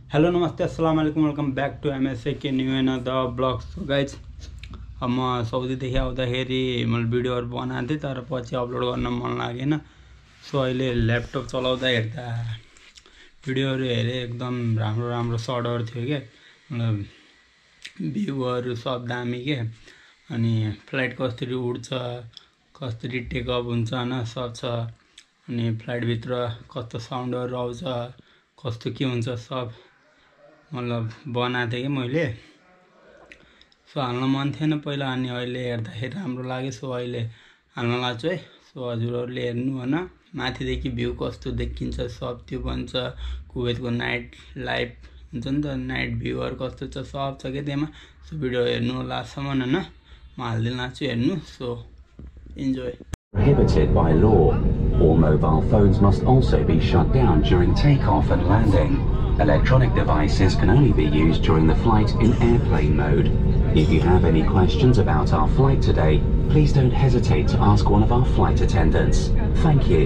हेलो नमस्ते अस्सलाम वालेकुम वेलकम बैक टू एमएसए के न्यू एन द ब्लग। सो गाइज अब म साउदीदेखि आउँदाखेरि मैले भिडियोहरू बनाएको थिएँ तर पछि अपलोड गर्न मन लागेन। सो अहिले ल्यापटप चलाउँदा हेर्दा भिडियोहरू हेरेँ एकदम राम्रो राम्रो सर्टहरू थियो क्या, मतलब भ्यूहरू सब दामी के। अनि फ्लाइट कसरी उड्छ कसरी टेकअप हुन्छ होइन सब छ। अनि फ्लाइटभित्र कस्तो साउन्डहरू आउँछ कस्तो के हुन्छ सब मतलब बनाएको थिएँ कि मैले। सो हाल्न मन थिएन पहिला, अनि अहिले हेर्दाखेरि राम्रो लाग्यो। सो अहिले हाल्न लाग्छु है। सो हजुरहरूले हेर्नु होइन, माथिदेखि भ्यू कस्तो देखिन्छ सब त्यो बन्छ। कुवेतको नाइट लाइफ हुन्छ नि त, नाइट भ्यूहरू कस्तो छ सब छ क्या त्यहाँ। सो भिडियो हेर्नु लास्टसम्म होइन, म हालिदिनु लाग्छु हेर्नु। So enjoy. Prohibited by law. All mobile phones must also be shut down during takeoff and landing. Electronic devices can only be used during the flight in airplane mode. If you have any questions about our flight today, please don't hesitate to ask one of our flight attendants. Thank you.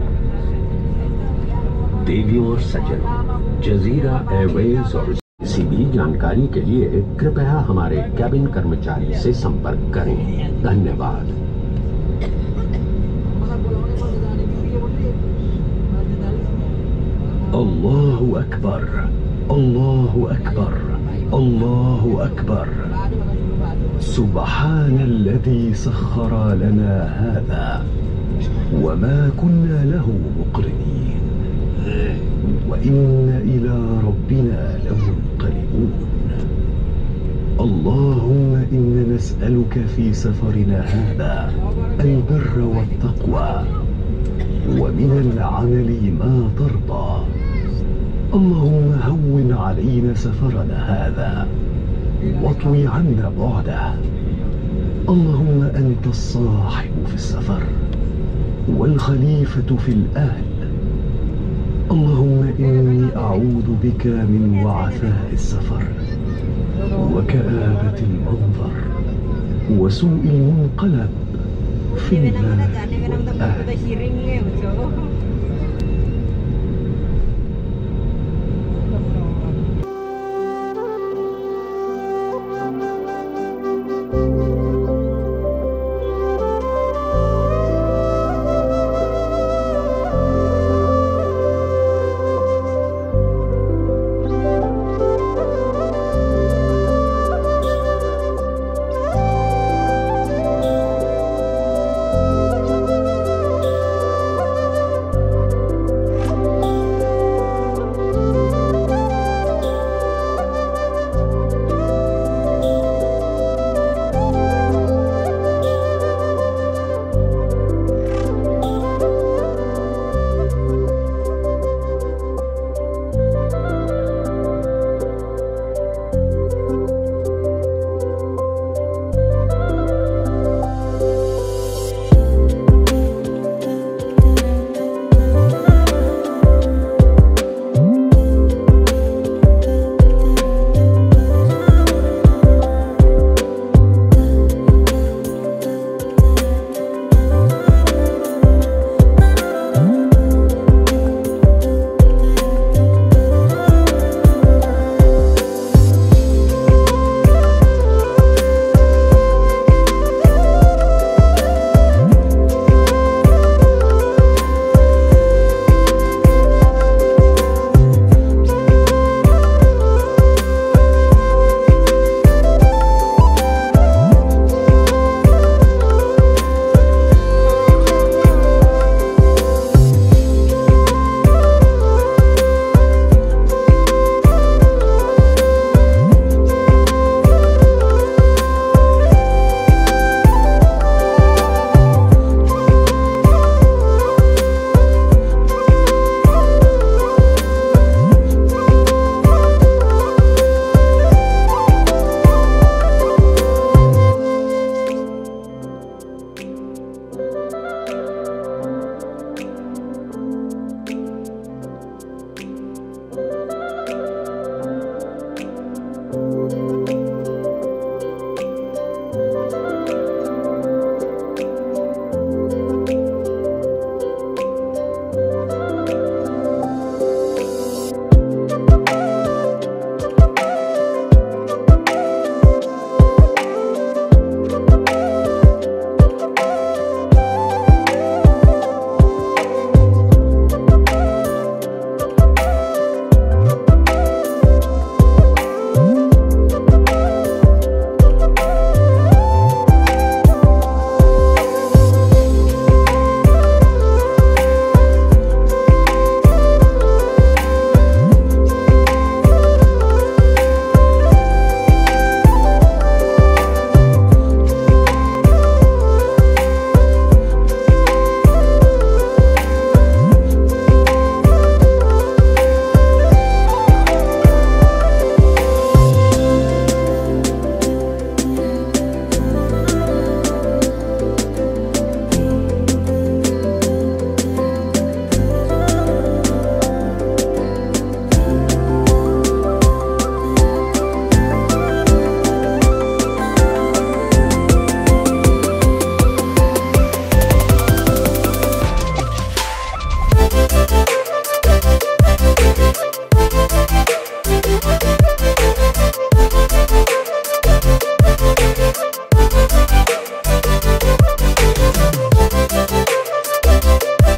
देवियों और सज्जनों, जजीरा एयरवेज और किसी भी जानकारी के लिए कृपया हमारे कैबिन कर्मचारी से संपर्क करें। धन्यवाद। अल्लाहु अकबर, अल्लाहु अकबर, अल्लाहु अकबर। सुब्हान الذي سخر لنا هذا وما كنا له مقرنين وإنا إلى ربنا لمنقلبون. اللهم إنا نسألك في سفرنا هذا البر والتقوى ومن العمل ما ترضى. اللهم هون علينا سفرنا هذا واطوي عنا بعده. اللهم أنت الصاحب في السفر والخليفة في الأهل. اللهم إني أعوذ بك من وعثاء السفر وكآبة المنظر وسوء المنقلب في المال والأهل.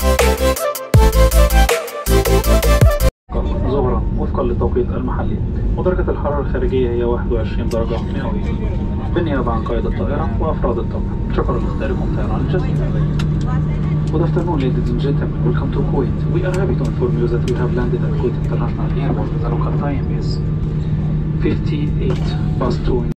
ظهرا وفقا للتوقيت المحلي، ودرجة الحرارة الخارجية هي 21 درجة مئوية. بالنيابة عن قائد الطائرة وأفراد الطاقم، شكرا لاختياركم طيران الجزيرة. Good afternoon, ladies and gentlemen. Welcome to Kuwait. We are happy to inform you that we have landed at Kuwait International Airport. The local time is 2.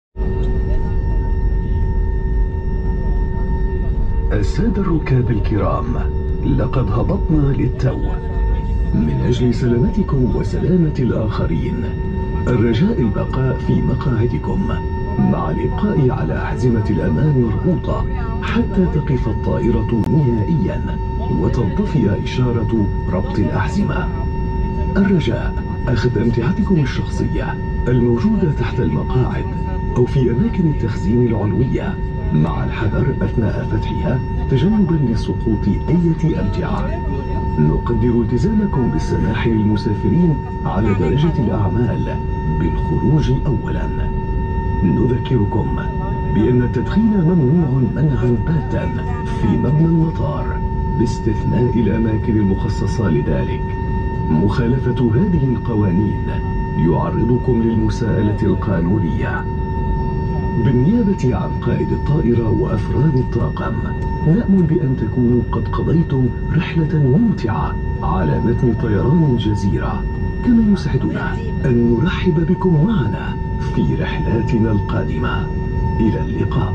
السادة الركاب الكرام، لقد هبطنا للتو. من أجل سلامتكم وسلامة الآخرين، الرجاء البقاء في مقاعدكم مع الإبقاء على أحزمة الأمان مربوطة حتى تقف الطائرة نهائيا وتنطفئ إشارة ربط الأحزمة. الرجاء أخذ أمتعتكم الشخصية الموجودة تحت المقاعد أو في أماكن التخزين العلوية مع الحذر أثناء فتحها تجنبا لسقوط أي أمتعة. نقدر التزامكم بالسماح للمسافرين على درجة الأعمال بالخروج أولا. نذكركم بأن التدخين ممنوع منعا باتا في مبنى المطار باستثناء الأماكن المخصصة لذلك. مخالفة هذه القوانين يعرضكم للمساءلة القانونية. بالنيابة عن قائد الطائرة وأفراد الطاقم، نأمل بأن تكونوا قد قضيتم رحلة ممتعة على متن طيران الجزيرة، كما يسعدنا أن نرحب بكم معنا في رحلاتنا القادمة. إلى اللقاء.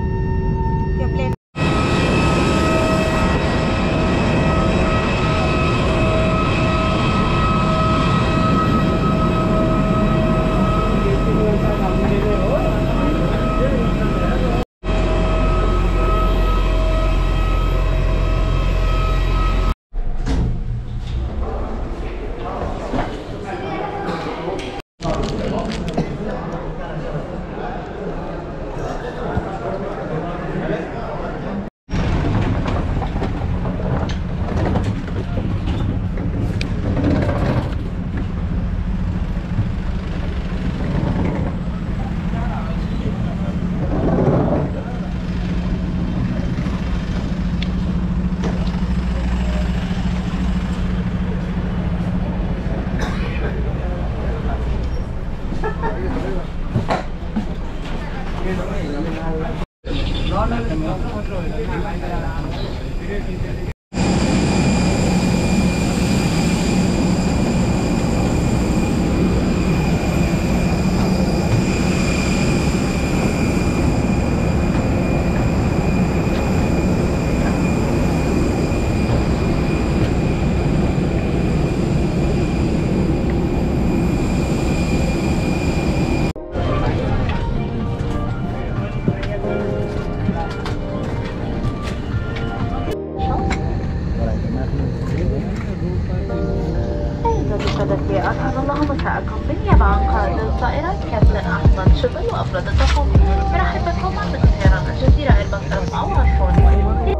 أسعد الله مساءكم. بالنيابة عن قائد الطائرة كابتن أحمد شبل وأفراد الطاقم، نرحب بكم عن طيران الجزيرة ايرباص 424.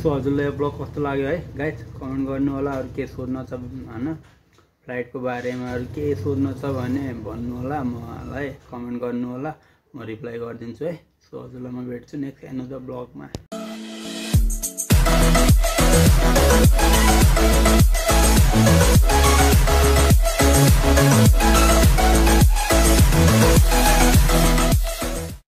सो हजुरलाई यो ब्लग कस्तो लाग्यो है गाइज कमेन्ट गर्नु होला। अरू के सोध्न छ हैन फ्लाइटको बारेमा अरू के सोध्न छ भने भन्नु होला, मलाई कमेन्ट गर्नु होला, म रिप्लाई गरिदिन्छु है। सो हजुरलाई म भेट्छु नेक्स्ट एनदर ब्लगमा।